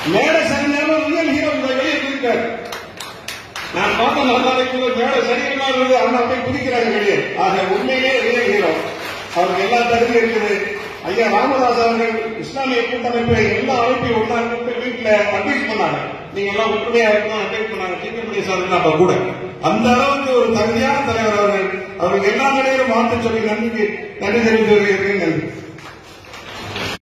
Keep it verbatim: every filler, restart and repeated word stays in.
மேடை சரிஞ்சாலும் real hero வெளியே குதிக்காரு. நான் பார்த்த நாளைக்கு மேடை சரியில்லாத அவங்க அப்படியே குதிக்கிறாங்க வெளியே. ஆக உண்மையிலே ரியல் ஹீரோ. அவருக்கு எல்லா தகுதியும் இருக்குது. ஐயா ராமதாஸ் அவர்கள் இஸ்லாமிய கூட்டமைப்பை எல்லா அமைப்பையும் ஒன்றா கூட்டு வீட்டுல அட்வைஸ் பண்ணாங்க. நீங்க எல்லாம் ஒற்றுமையா இருக்கணும் அட்வைஸ் பண்ணாங்க. டிகே சார் அப்ப கூட அந்த அளவுக்கு ஒரு தகுதியான தலைவர் அவர்கள். அவருக்கு எல்லா நிலையிலும் வாழ்த்து சொல்லி நன்றி நன்றி தெரிவித்து வருகிறேன். நன்றி.